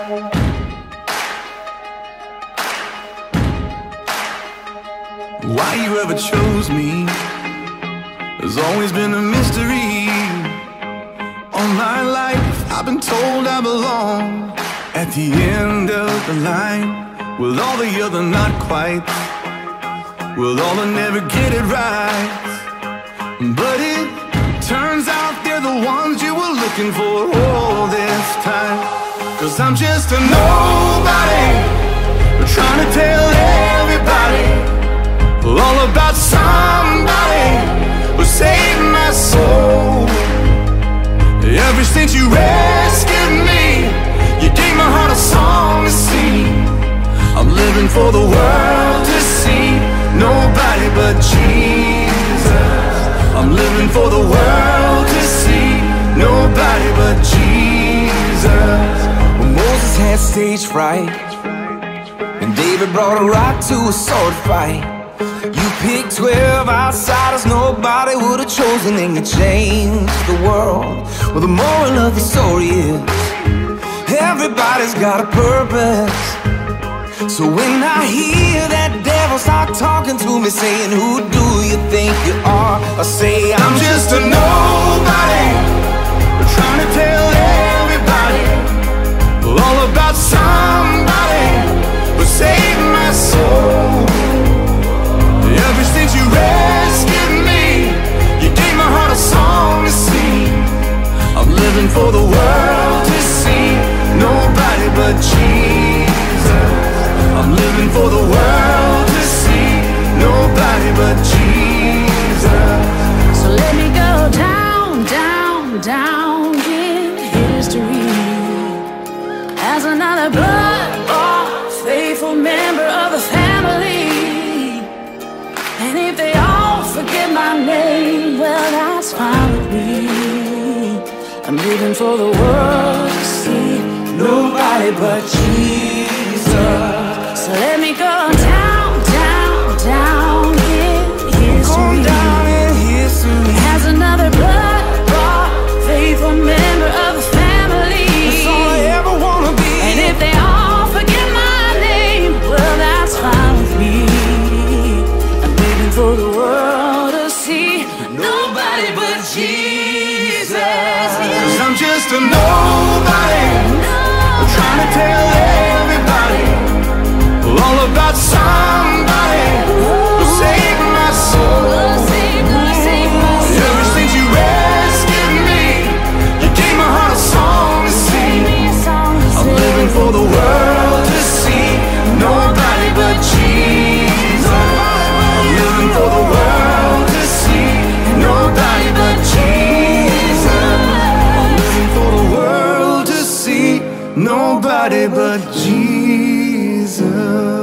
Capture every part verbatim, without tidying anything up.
Why you ever chose me has always been a mystery. All my life I've been told I belong at the end of the line, with all the other not quite, with all that never get it right. But it turns out they're the ones you were looking for all this time. Cause I'm just a nobody, trying to tell everybody all about somebody who saved my soul. Ever since you rescued me, you gave my heart a song to sing. I'm living for the world to see, nobody but Jesus. I'm living for the world to see, nobody but Jesus. When Moses had stage fright, and David brought a rock to a sword fight, you picked twelve outsiders nobody would have chosen, and you changed the world. Well, the moral of the story is everybody's got a purpose. So when I hear that devil start talking to me, saying, who do you think you are? I say, I'm just a nobody, trying to tell everybody all about somebody who saved my soul. Ever since you rescued me, you gave my heart a song to sing. I'm living for the world to see, nobody but Jesus. I'm living for the world to see, nobody but Jesus. So let me go down, down, down in history as another blood-bought, faithful member of the family. And if they all forget my name, well, that's fine with me. I'm living for the world to see, nobody but Jesus. So let me go down, down, down in history, down in history as another blood-bought, faithful member of the family. That's all I ever wanna be. And if they all forget my name, well, that's fine with me. For the world to see, nobody but Jesus. Cause I'm just a nobody, nobody, trying to tell everybody all about somebody who saved my soul. Ever since you rescued me, you gave my heart a song to sing. I'm living for the world to see, nobody but Jesus. Living for the world to see, nobody but Jesus. I'm living for the world to see, nobody but Jesus.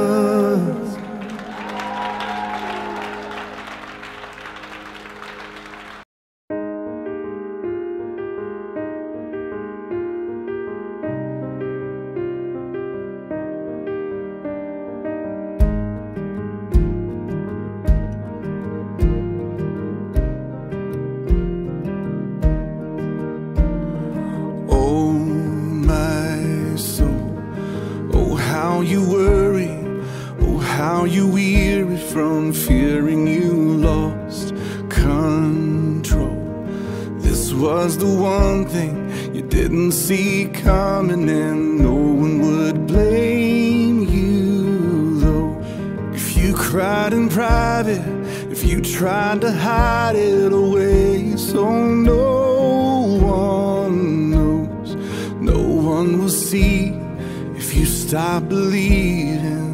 See coming, and no one would blame you, though. If you cried in private, if you tried to hide it away, so no one knows, no one will see if you stop believing.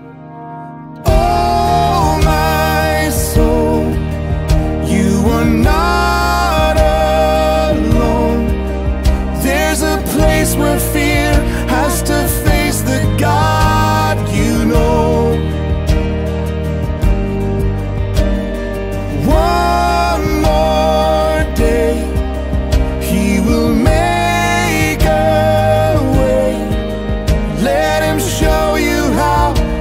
Oh, my soul, you are not alone. There's a place where fear has to face the God you know. One more day, He will make a way. Let Him show you how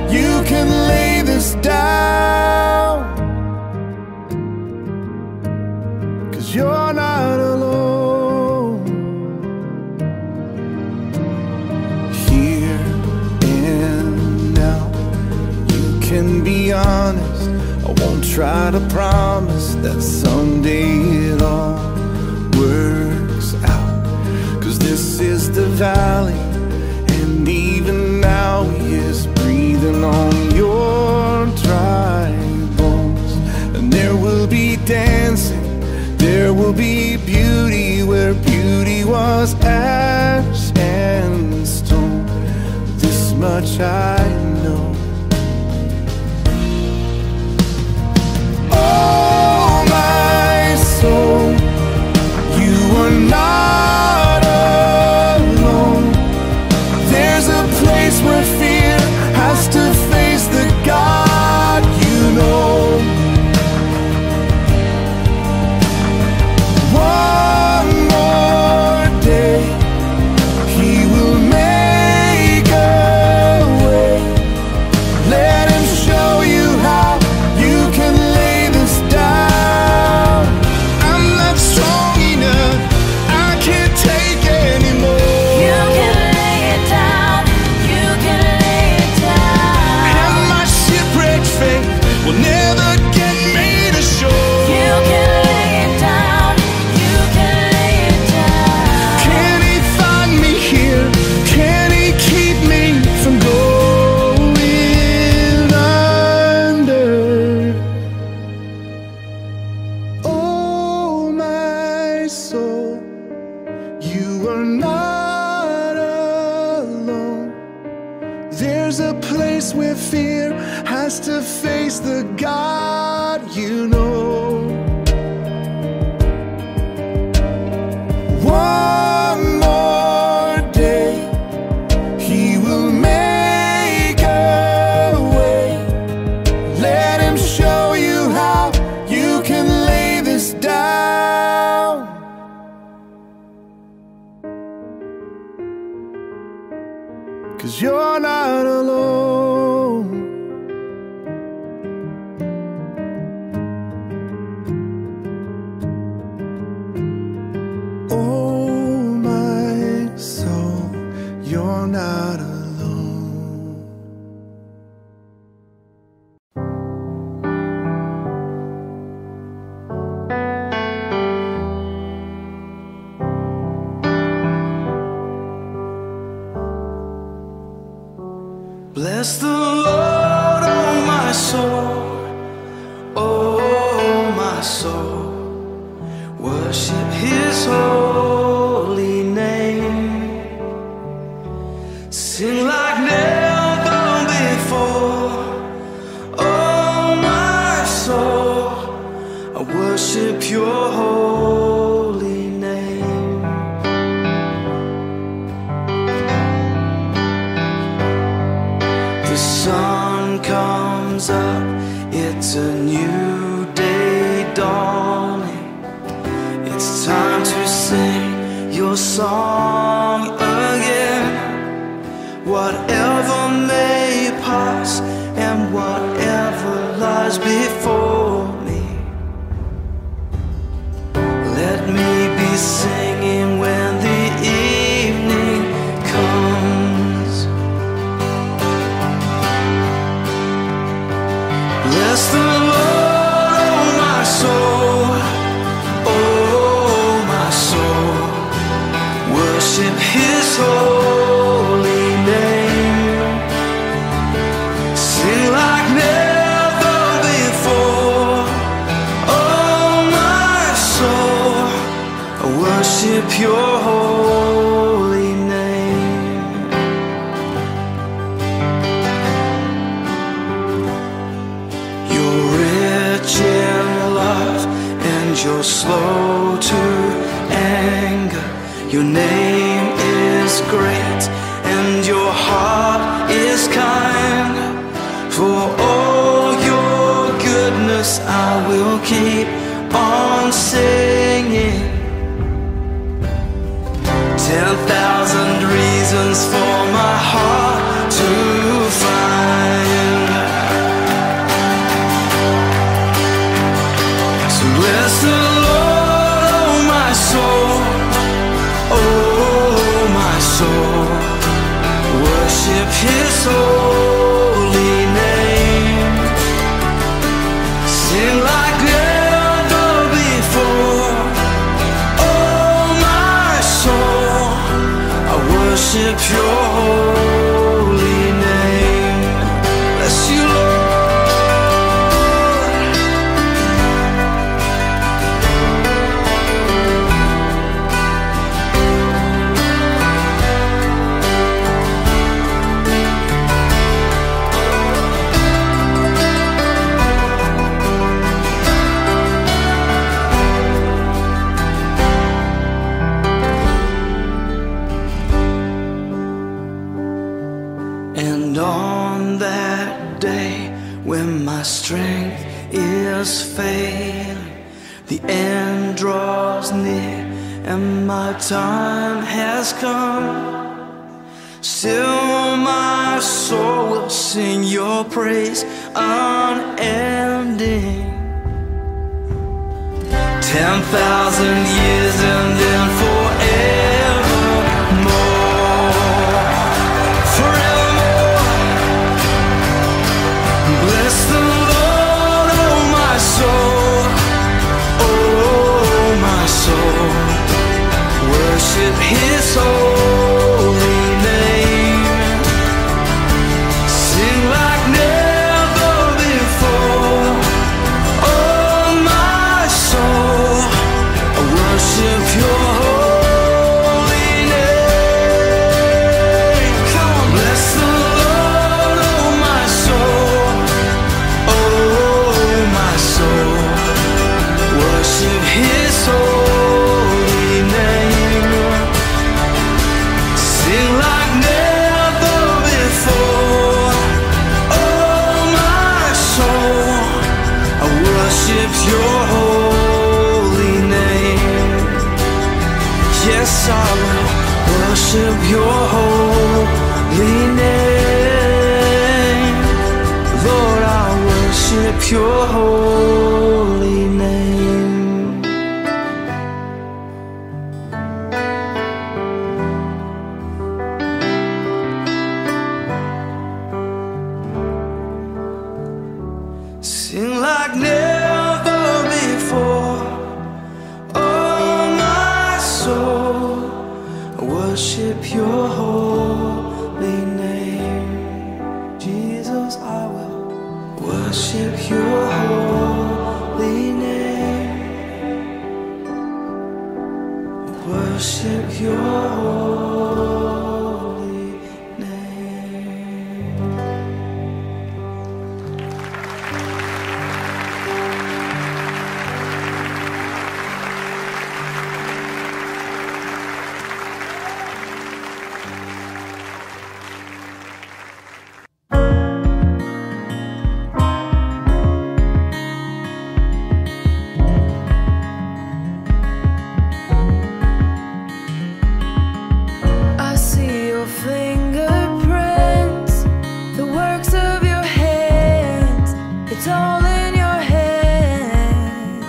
can be honest, I won't try to promise that someday it all works out. Cause this is the valley, and even now he is breathing on your dry bones. And there will be dancing, there will be beauty where beauty was ash and stone. This much I know. Oh, my soul, you are not alone. There's a place where fear has to face the God you know. One more day, he will make a way. Let him show you how you can lay this down. I'm not strong enough, I can't take anymore. You can lay it down, you can lay it down. And my shipwrecked faith will never get me to shore. You can lay it down, you can lay it down. Can he find me here? Can he keep me from going under? Oh, my soul, you are not alone. There's a place where fear has to face the God you know. One more day, he will make a way. Let him show you how you can lay this down. Cause you're not alone. Oh, my soul, you're not alone. Bless the Lord, oh my soul, oh my soul. Worship his holy name. Sing like never before, oh my soul. I worship your holy name. The sun comes up, it's a new day dawning. It's time to sing your song again. Whatever may pass and whatever lies before me, let me be singing when the evening comes. Bless the Lord, oh my soul, oh my soul. Worship his holy name. Sing like never before, oh my soul. I worship your holy name. You're rich in love and you're slow to anger. Your name is great and your heart is kind. For all your goodness I will keep on singing. Ten thousand reasons for my heart to find. So bless the Lord, oh my soul, oh my soul. Worship his holy name. And on that day when my strength is failing, the end draws near and my time has come, still my soul will sing your praise unending. Ten thousand years and then forevermore, forevermore. Bless the Lord, oh my soul, oh my soul. Worship His holy name. Sing like never before, oh my soul. I worship your holy name. Come on, bless the Lord, oh my soul, oh my soul. Worship His holy name. Sing like never before, oh my soul. I worship your holy name. Yes, I will worship your holy name. Lord, I worship your holy name. Sing like never before, oh my soul. I worship your holy name. Jesus, I will worship your holy name. Worship your holy name. I see your fingerprints, the works of your hands. It's all in your hand.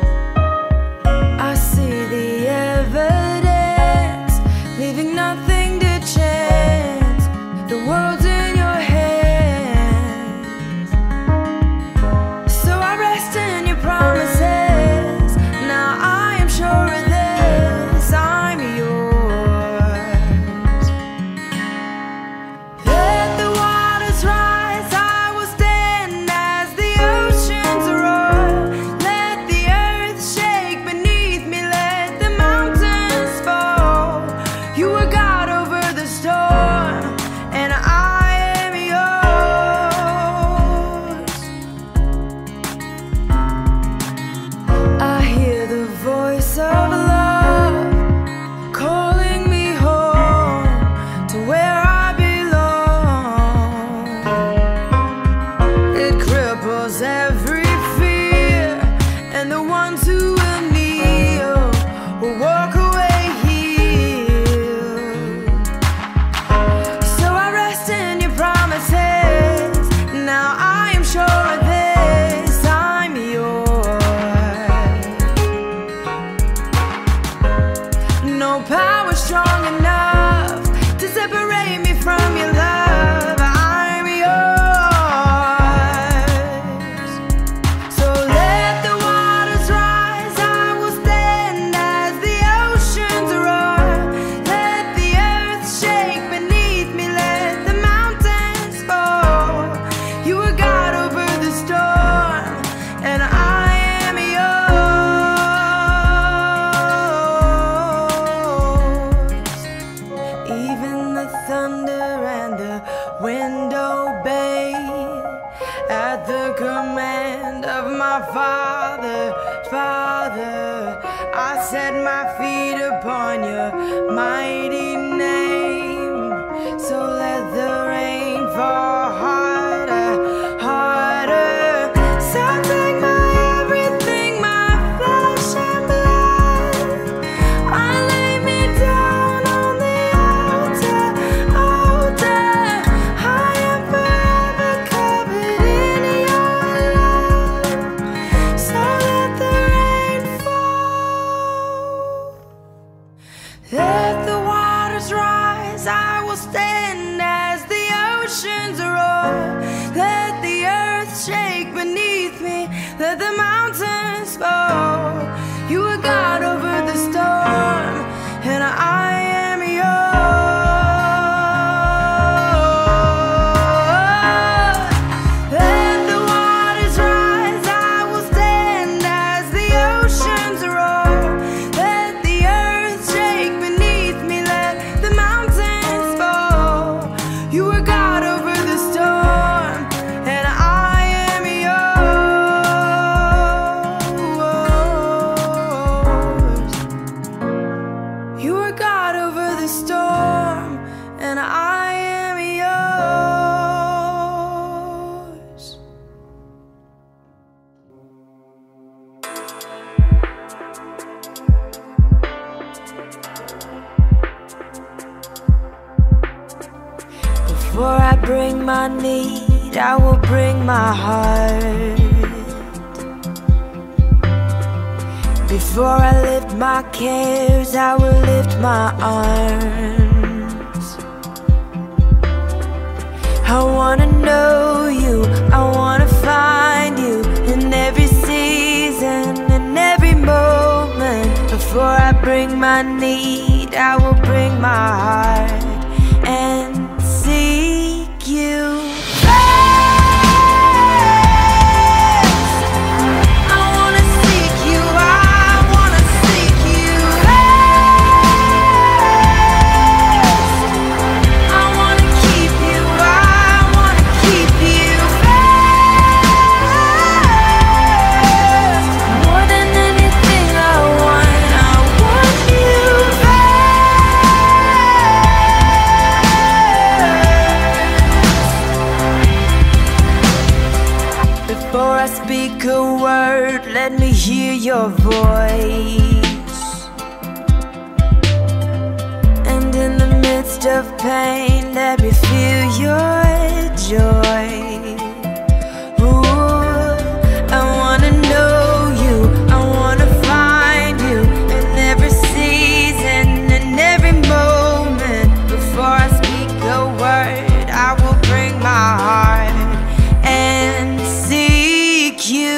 I see the evidence, leaving nothing to chance. The world's in your hands. So I rest in your promises. Now I am sure of this, I'm yours. Let the waters rise, I will stand as the oceans roar. Let the earth shake beneath me, let the mountains fall. You are God over the storm, and I am yours. I hear the voice of love calling me home to where I belong. It cripples every fear, and the ones who will kneel will walk away healed. So I rest in your promises. Now I am sure of this, I'm yours. No power strong enough to separate me from your love. I'm yours. So let the waters rise, I will stand as the oceans roar. Let the earth shake beneath me, let the mountains fall. You are God over the storm, and I am yours. Even the thunder and the wind obey at the command of my Father. Father, I set my feet upon your mighty name. So let the rain oceans roar. Let the earth shake beneath me. Let the mountains fall. You are God over the storm, and I am yours. Let the waters rise, I will stand as the oceans roar. Let the earth shake beneath me, let the mountains fall. You are God over the storm, and I am yours. You are God over the storm, and I am yours. Before I bring my need, I will bring my heart. Before I lift my cares, I will lift my arms. I wanna know you, I wanna find you in every season, in every moment. Before I bring my need, I will bring my heart and seek you. Before I speak a word, let me hear your voice. And in the midst of pain, let me feel your joy. Ooh, I wanna know you, I wanna find you in every season, in every moment. Before I speak a word, I will bring my heart and seek you.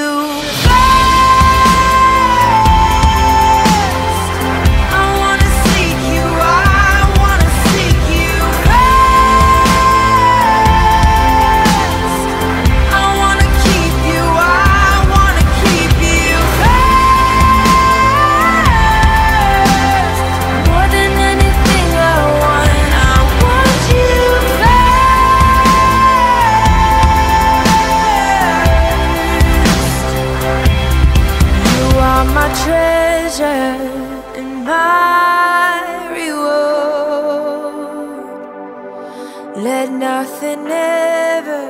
Treasure and my reward. Let nothing ever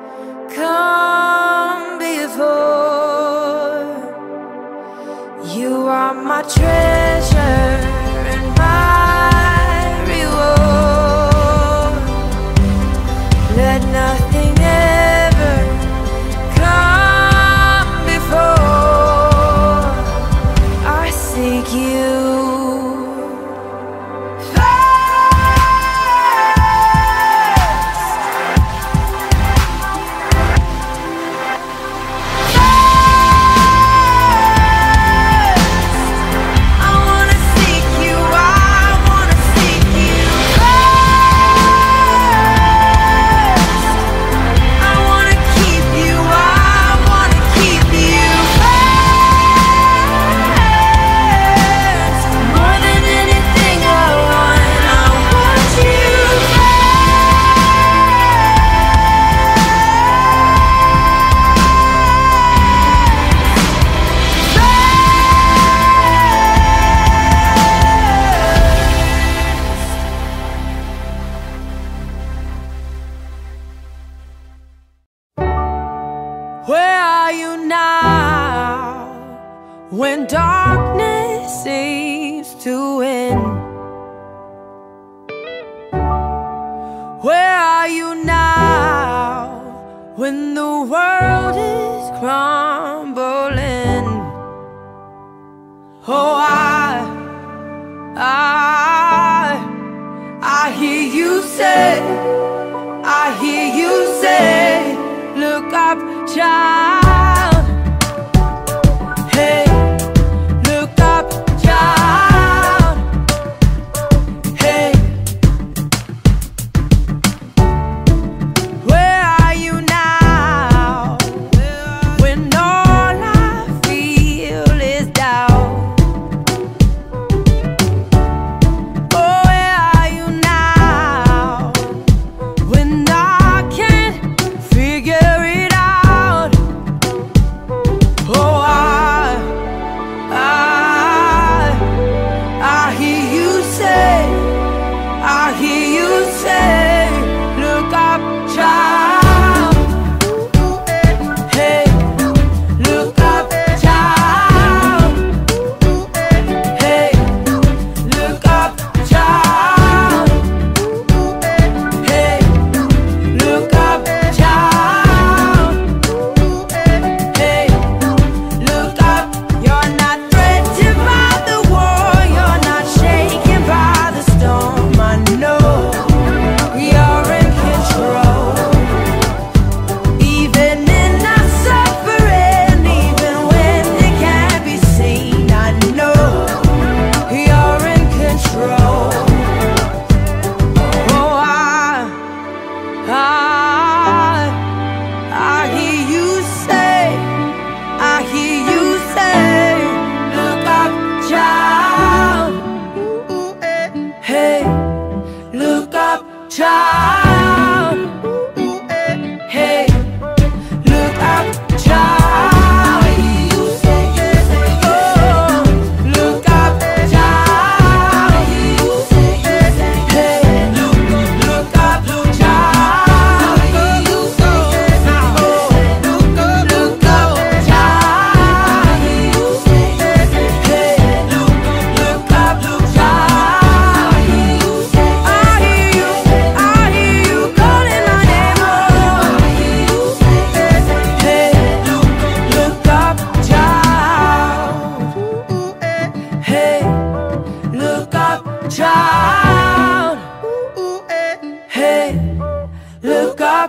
come before. You are my treasure and my reward. Let nothing ever come before. I seek you. Where are you now when darkness seems to win? Where are you now when the world is crumbling? Oh, I, I, I hear you say, I hear child. Hey, look up, child. Hey, where are you now? When all I feel is doubt. Oh, where are you now? When I can't figure it out. Oh, I, I, I hear you say, I hear you say, look up, child. Hey, look up, child. Hey, look up, child. Hey, look up, child. Hey, look up. You're not threatened by the war. You're not shaken by the storm. I know you're in control. Even in our suffering, even when it can't be seen, I know you're in control. Oh, I, I, I hear you say, I hear you say, look up, child. Hey, look up, child. Hey, look up, child. Oh, look up, child. Hey, look up, child. Look up, child. Hey, look up, child. I hear you, I hear you calling my name. Oh, hey, look up, child. Hey, look up, child. Hey, look up.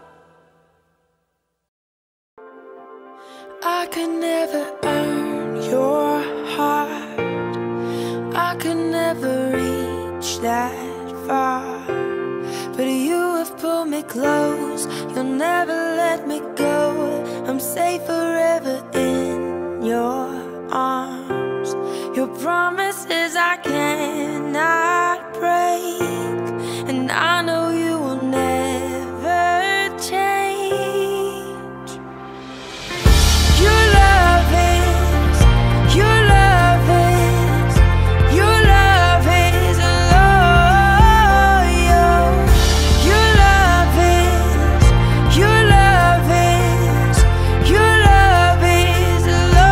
I could never earn your heart. I could never reach that far. But you have pulled me close. You'll never let me go. I'm safe forever in your arms. Your promises I cannot break, and I know you will never change. Your love is, your love is, your love is loyal. Your love is, your love is, your love is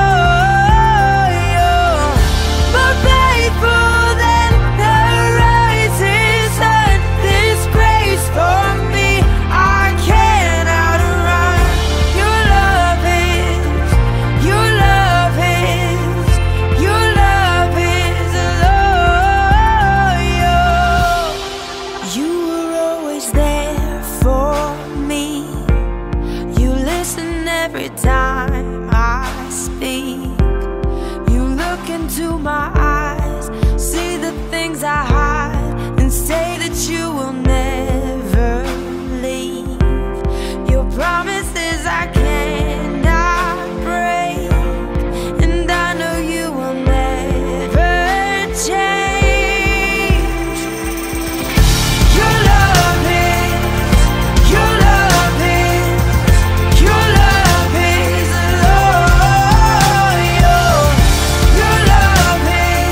loyal. More faithful than the rising sun. This grace for me I can't outrun. Your love is, your love is, your love is loyal. You were always there for me. You listen every time I speak. You look into my eyes, see the things I hide, and say that you will never leave. Your promises I cannot break, and I know you will never change. Your love is, your love is, your love is loyal. Your love is,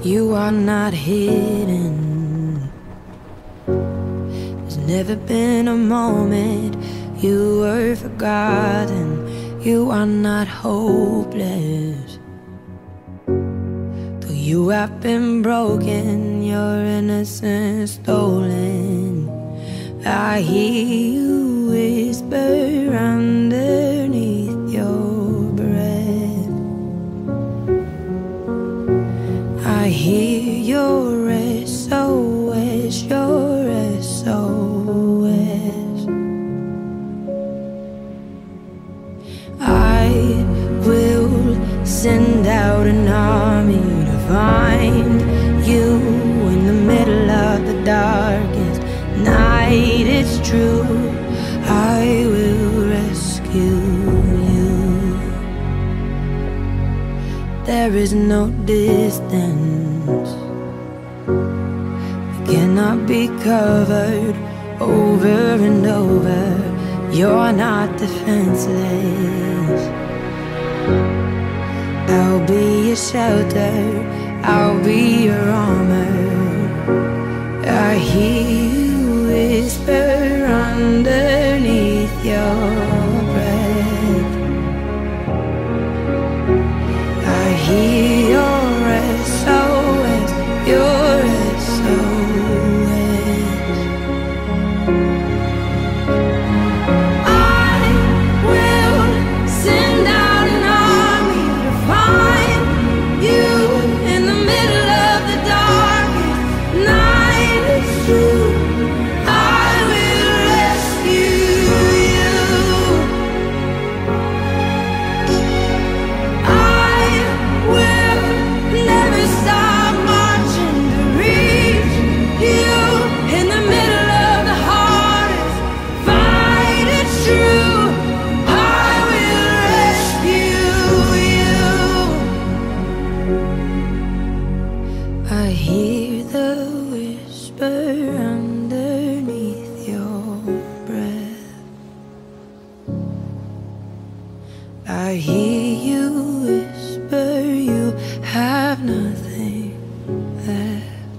You are not hidden. There's never been a moment you were forgotten. You are not hopeless. Though you have been broken, your innocence stolen, I hear you whisper underneath your breath. I hear your S O S, your S O S. I will send out an army to find you in the middle of the darkest night. It's true, I will rescue you. There is no distance that cannot be covered over and over. You're not defenseless. I'll be your shelter, I'll be your armor. I hear you whisper underneath your breath. I hear your S O S, your S O S. I will send out an army to find you in the middle of the darkest night. It's true, I will rescue you. I will never stop marching to reach you in the middle of the hardest fight. It's true, I will rescue you. I hear the whisper underneath your breath. I hear you whisper you have nothing left.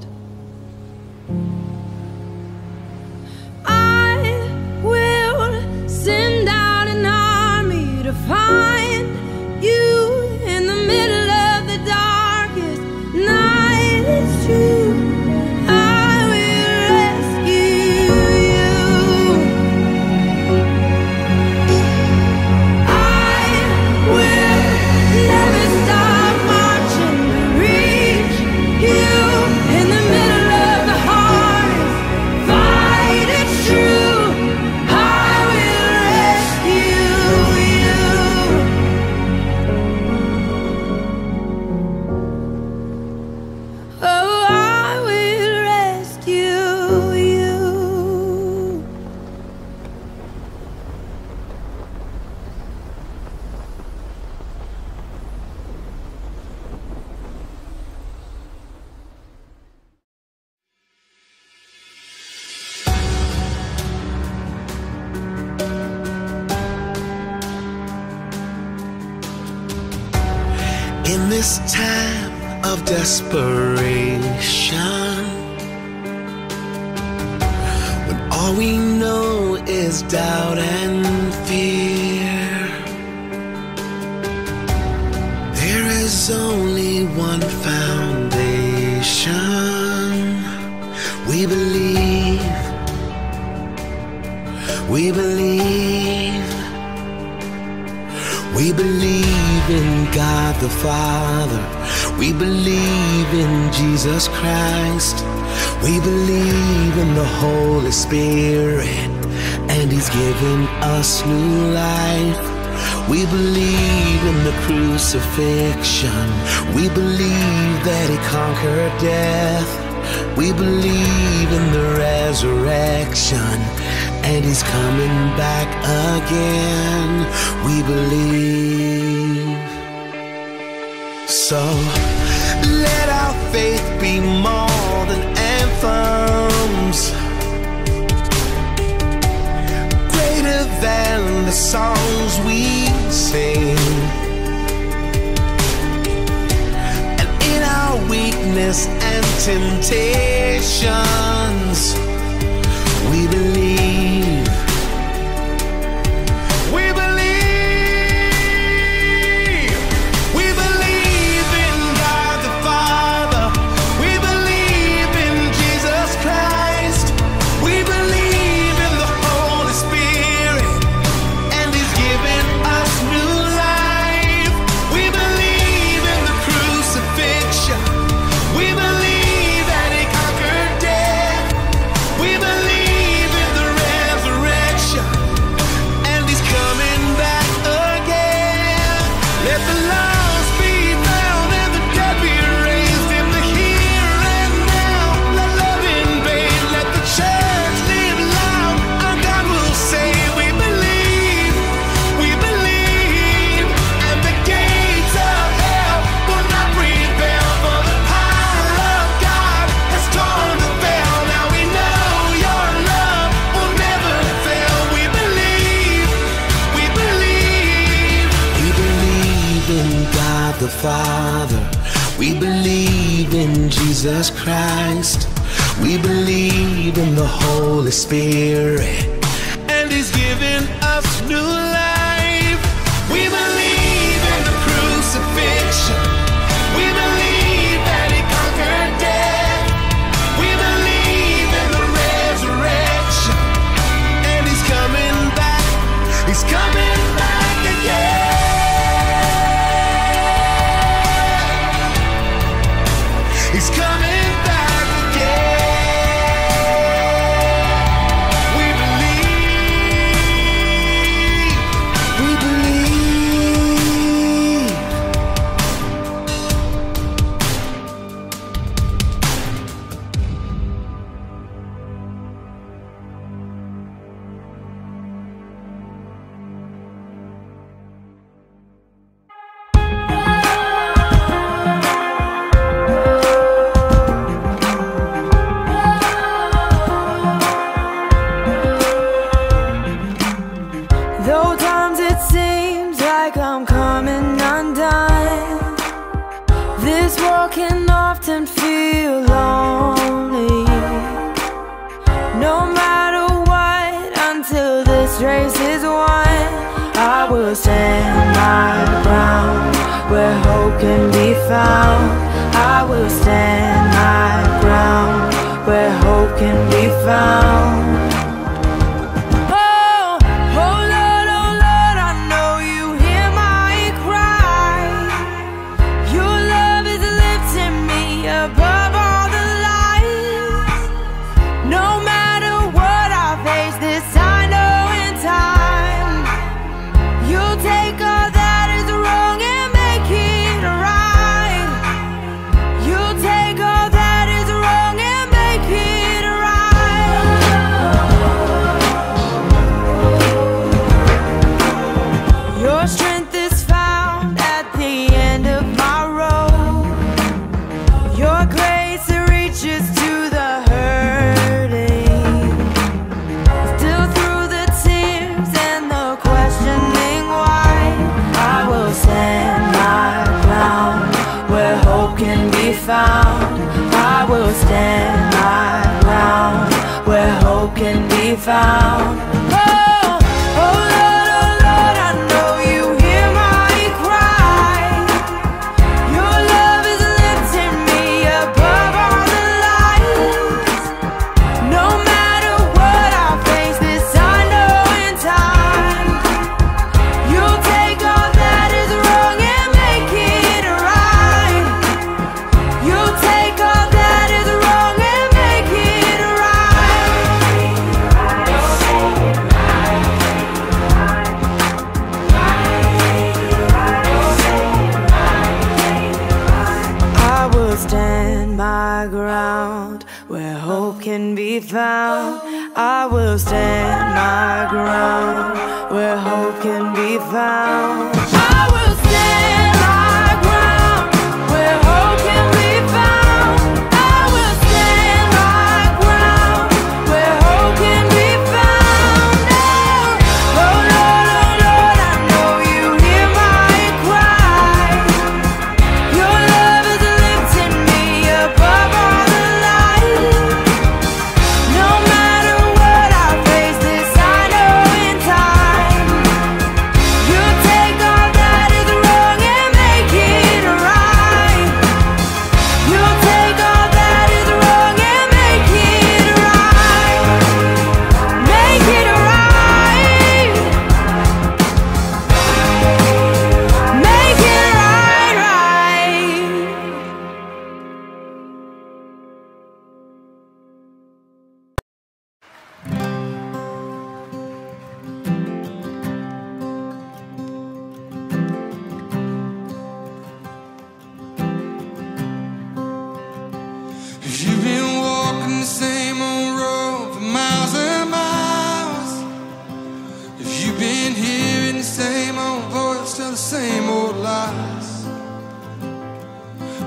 I will send out an army to find you in the middle of the darkest night. It's true, I will rescue you. I will never stop marching to reach you in the middle of the hardest fight. It's true, I will rescue you. Oh, I will rescue you. In this time of desperation, when all we know is doubt and fear, there is only one foundation. We believe, we believe, we believe in God the Father. We believe in Jesus Christ. We believe in the Holy Spirit, and He's given us new life. We believe in the crucifixion. We believe that He conquered death. We believe in the resurrection, and He's coming back again. We believe. So let our faith be more than anthems, greater than the songs we sing. And in our weakness weakness and temptations. We believe. We believe. We believe in God the Father. We believe in Jesus Christ. We believe in the Holy Spirit, and He's given us new life. We believe in the crucifixion. We believe that He conquered death. We believe in the resurrection, and He's coming back again. Let the lost be found and the dead be raised in the here and now. Let love invade, let the church live loud. Our God will say, we believe, we believe, and the gates of hell will not prevail, for the power of God has torn the veil. Now we know your love will never fail. We believe, we believe. We believe in God the Father. We believe in Jesus Christ. We believe in the Holy Spirit, and He's given us new life. We believe in the crucifixion. We believe that He conquered death. We believe in the resurrection, and He's coming back. He's coming back again. He's coming back again. We believe. We believe. Though times it seems like I'm coming undone, this world can often feel lonely. No matter what, until this race is won, I will stand my ground where hope can be found. I will stand my ground where hope can be found. Oh, oh Lord, oh Lord, I know you hear my cry. Your love is lifting me above all the lies. No matter what I face, this I know in time, you'll take all that is wrong and make it right. You'll take all that is wrong and make it right. Your strength is found at the end of my road. Your grace reaches to the hurting. Still through the tears and the questioning why, I will stand my ground where hope can be found. I will stand my ground where hope can be found. Oh, oh Lord, oh Lord, I know you hear my cry. Your love is lifting me above all the lies. No matter what I face, this I know in time, you'll take all that is wrong and make it right. You'll take all that is wrong and make it right. I will stand my ground where hope can be found. I will stand my ground where hope can be found. I will stand my ground where hope can be found. I will stand my ground where hope can be found. Oh, oh Lord, oh Lord, I know you hear my cry. Your love is lifting me above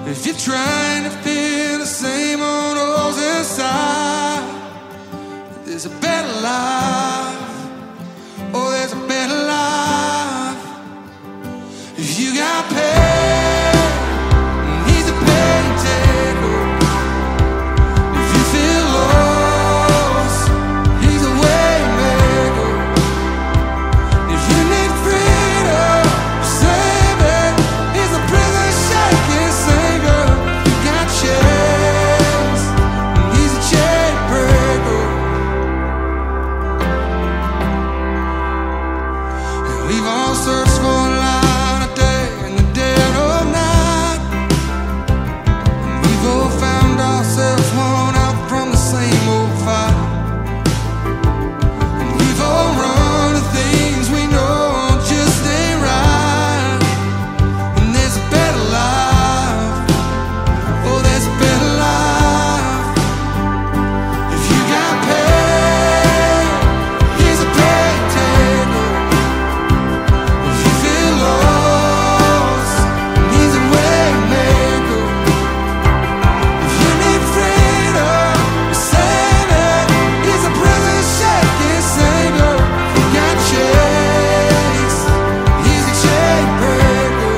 If you're trying to feel the same old holes inside, there's a better life. Oh, there's a better life. If you got pain, he's a pain taker. If you feel lost, he's a way maker. If you need freedom, save it. He's a prison shaking savior. You got chains, he's a chain breaker. And we've all searched for a light of day in the dead of night, and we've all found ourselves worn out from the same old fight. And we've all run to things we know just ain't right. And there's a better life. Oh, there's a better life. If you got pain, he's a pain taker. If you feel lost, he's a way maker. If you need freedom, save it. He's a prison shaking savior. You got chains, he's a chain breaker.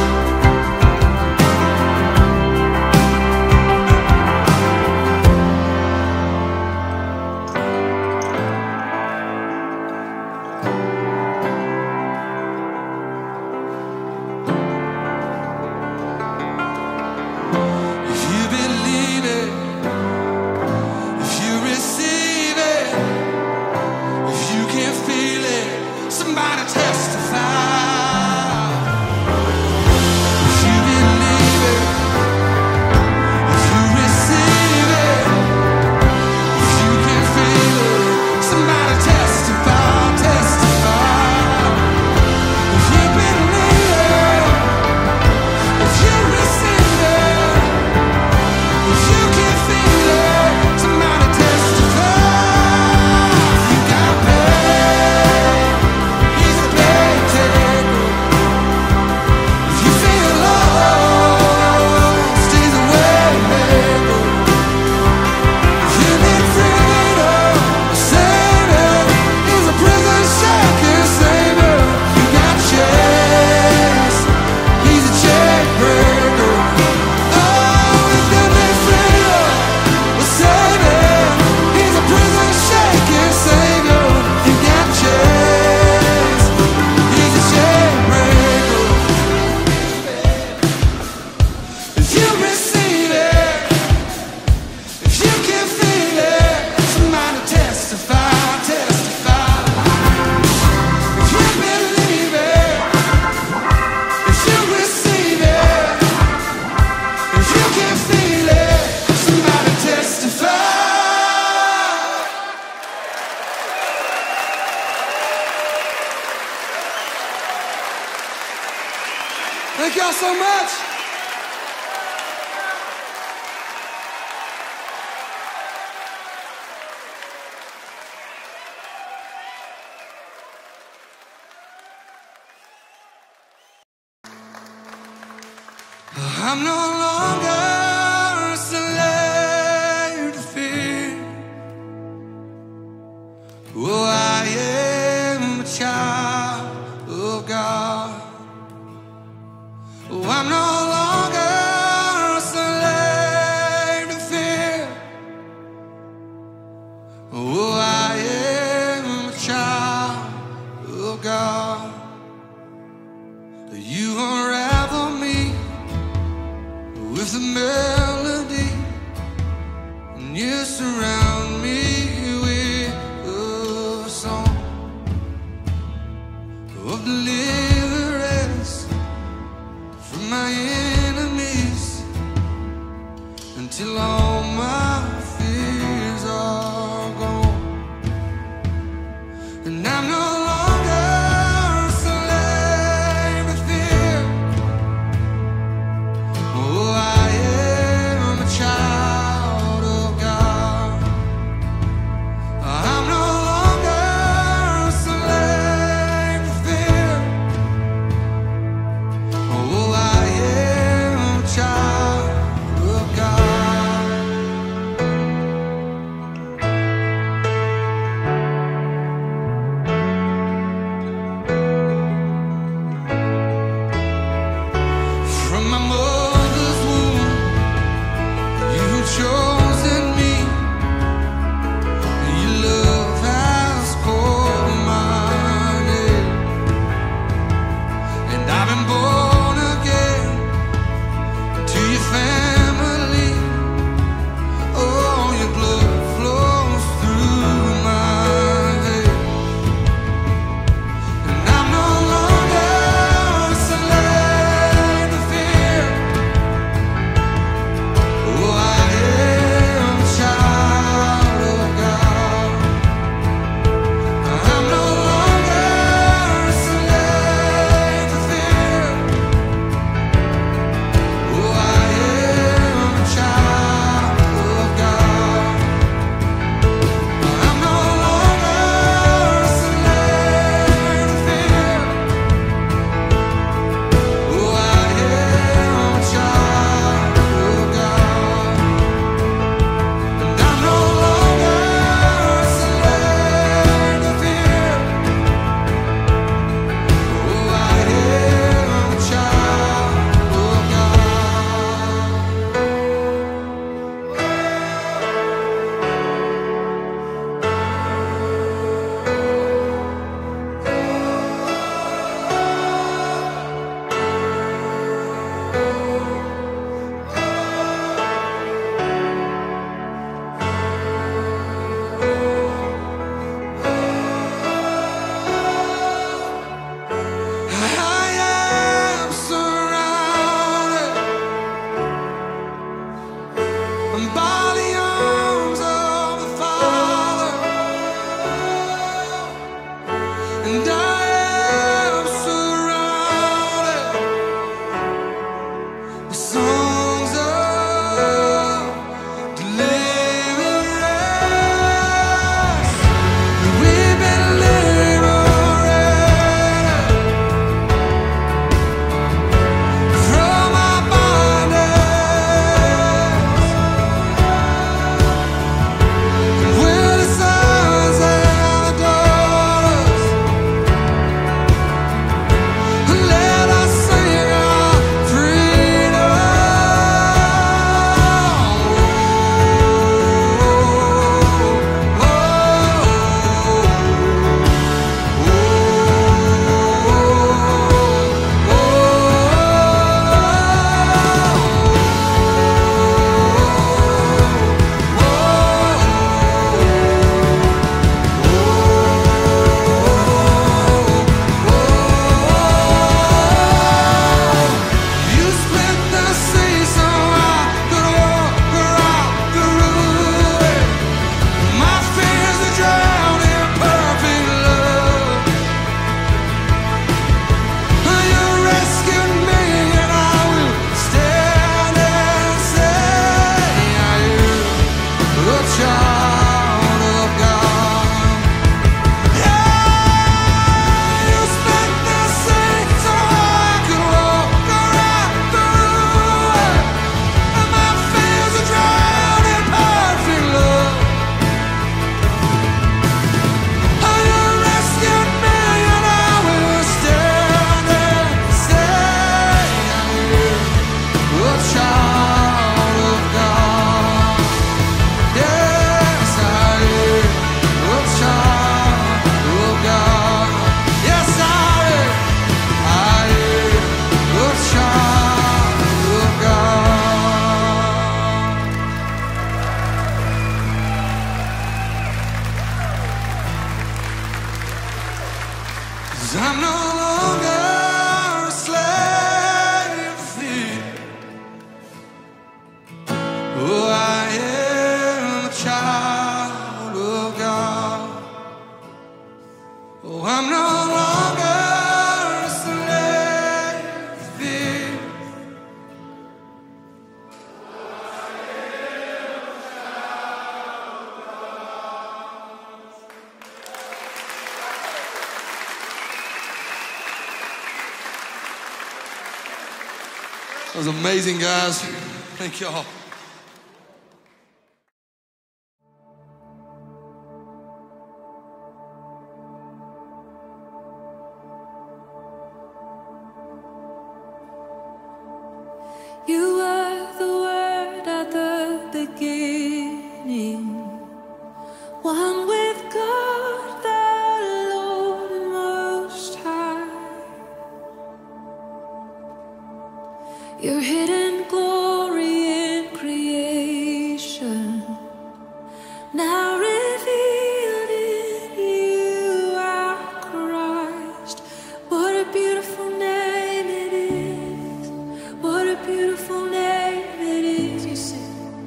If you believe it, if you receive it, if you can feel it, somebody testify. If you believe it, if you receive it, if you can feel it, somebody testify, testify. If you believe it, if you receive it, if you can feel it, somebody testify. You got pain, he's a pain taker. If you feel lost, he's a way maker. If you need freedom, save it. He's a prison shaking savior. You got chains, he's a chain breaker. Oh, if you need freedom, save it. He's a prison shaking savior. You got chains, he's a chain breaker. If you receive it, if you can feel it, somebody testify, testify. If you believe it, if you receive it, if you can feel it, somebody testify. Thank y'all so much. I'm no longer a slave to fear. Oh, I am a child of God. Oh, I'm no longer a slave to fear. Oh, I am a child of God. You unravel me with a melody, and you surround me with a song of deliverance from my enemies, until all my fears are gone. And I'm no longer a slave to fear. Oh, I am a child of God. I'm no longer a slave to fear. Oh, I am a child From my mother's womb, you chosen me. Your love has called my name, and I've been born again to your family. Oh, your blood flows through my veins, and I'm no longer a slave to fear. Oh, I am a child of God. I'm no longer a slave to fear. Oh, I am a child of God. I'm no longer a slave to fear. Oh, I am a child of God. And I'm no longer a slave to fear. Oh, I am a child of I am surrounded by the arms of the Father, and I am surrounded by songs of deliverance. We've been liberated from our bondage. We're the sons and the daughters. Let us sing our freedom. You split the sea so I could walk around through it. My fears are drowned in perfect love. You rescued me, and I will stand and say, I am a child of God. Yeah, you split the sea so I could walk around through it. And my fears are drowned in perfect love. You rescued me, and I will stand and say, I am a child of God. Yes, I am a child of God. Yes, I am. I am a child of God. 'Cause I'm no longer a slave to fear. Oh, I am a child of God. Oh, I'm no longer a slave to fear. That was amazing, guys. Thank y'all. hidden glory in creation, now revealed in you, our Christ. What a beautiful name it is. What a beautiful name it is. You sing.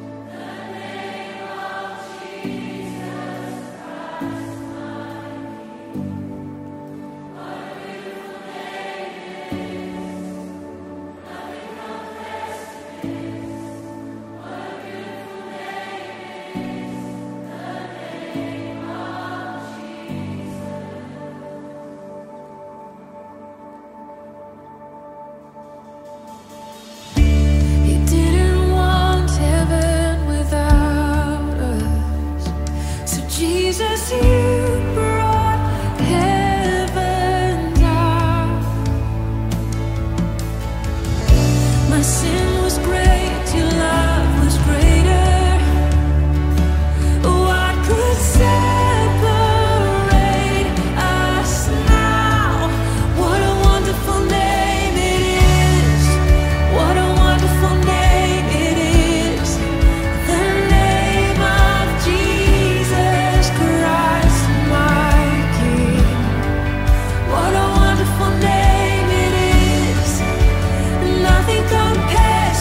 He didn't want heaven without us. So Jesus, you brought heaven down. My sin was great, your love was greater. What could separate us now? What a wonderful name it is. What a wonderful name it is. The name of Jesus Christ, my King. What a wonderful name it is. Nothing compares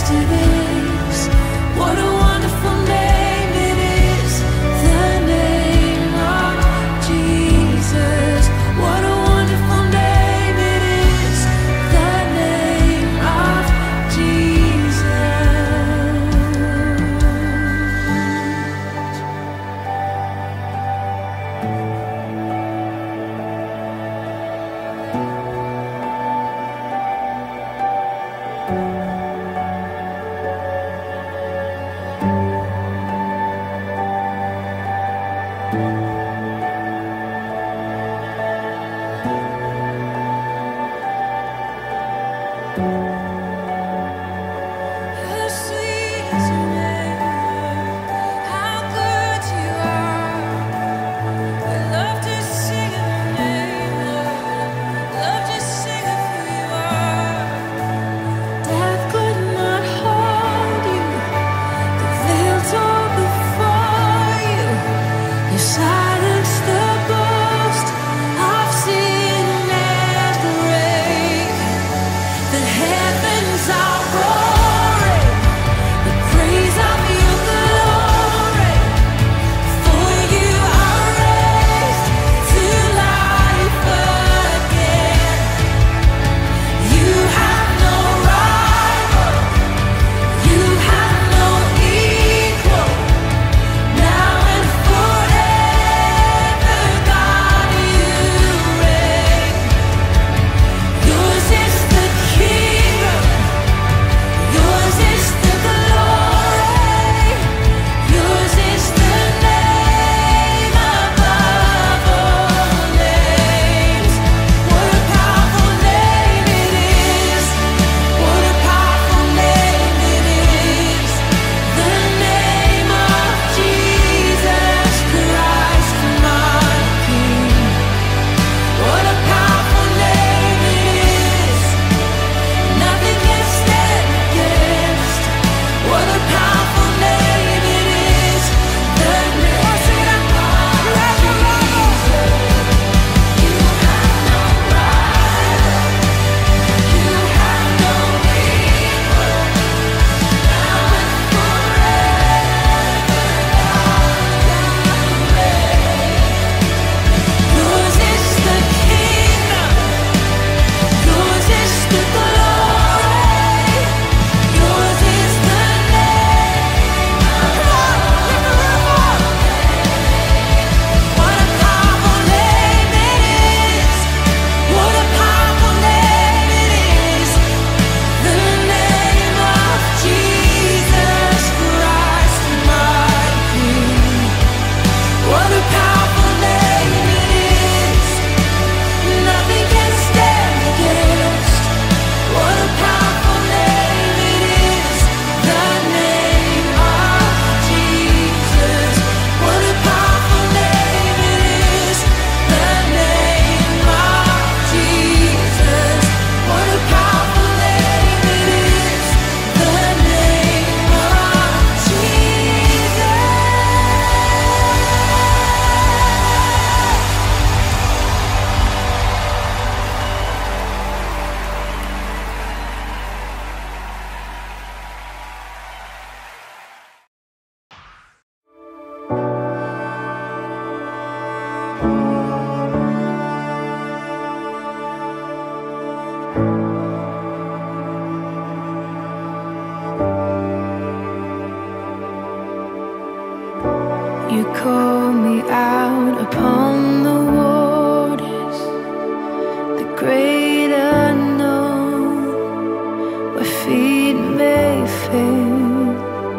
call me out upon the waters, the great unknown, where feet may fail,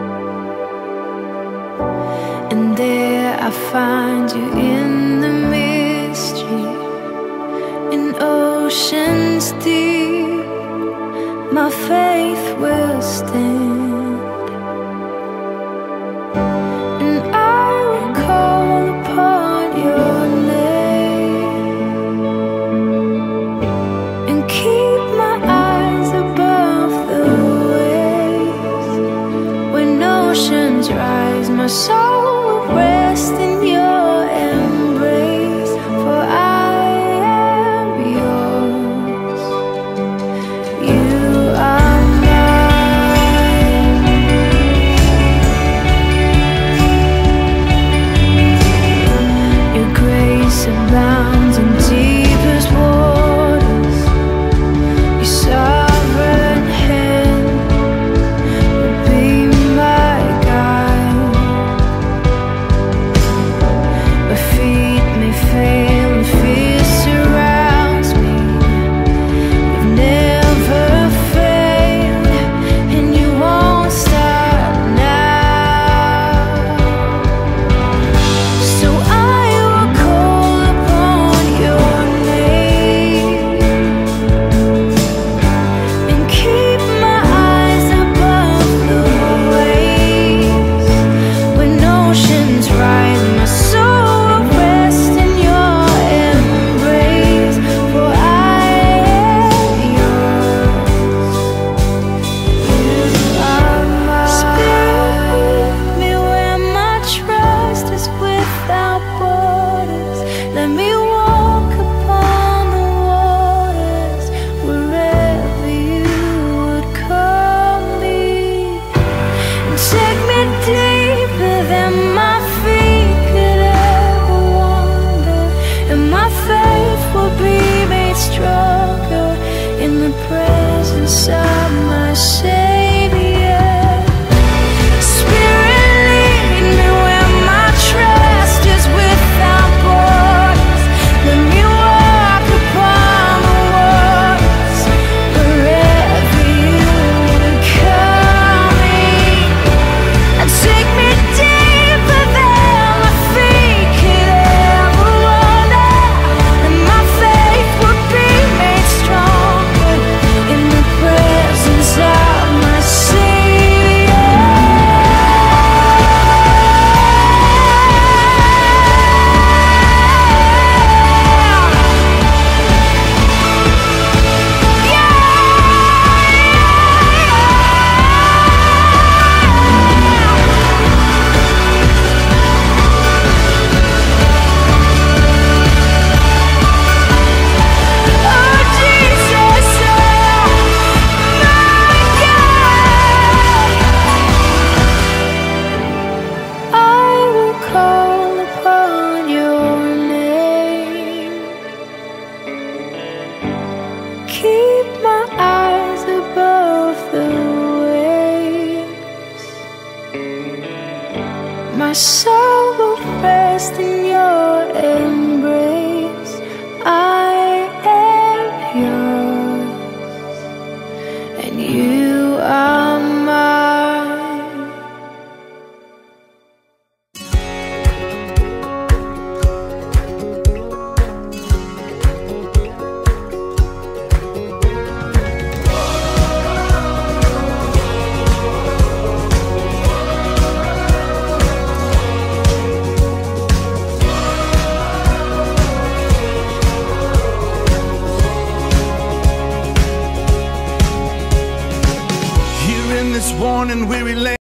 and there I find you in the mystery, in oceans deep. My faith will stand, and I will call upon your name, and keep my eyes above the waves. When oceans rise, my soul will rest in your embrace, for I am yours. You are mine. Your grace abounds in deepest waters. Your sovereign hand will be my guide. Where feet may fail and fear surrounds me, you've never failed, and you won't stop now. So I will call upon your name, and keep my eyes above the waves. When oceans rise, my soul will rest in your embrace, for I am yours. You are mine. Spirit, lead me where my trust is without borders. Let me walk upon the waters, wherever you would call me. And take me deeper than my feet could ever wander, and my faith will be made stronger in the presence of my Savior. Spirit, lead me where my trust is without borders. Let me walk upon the waters, wherever you would call me. And take me deeper than my feet could ever wander, and my faith will be made stronger in the presence of my Savior. Oh Jesus, oh my God, I will call upon your name, keep my eyes above the waves. My soul will rest in your embrace. I am yours, and you are mine. Here in this worn and weary land.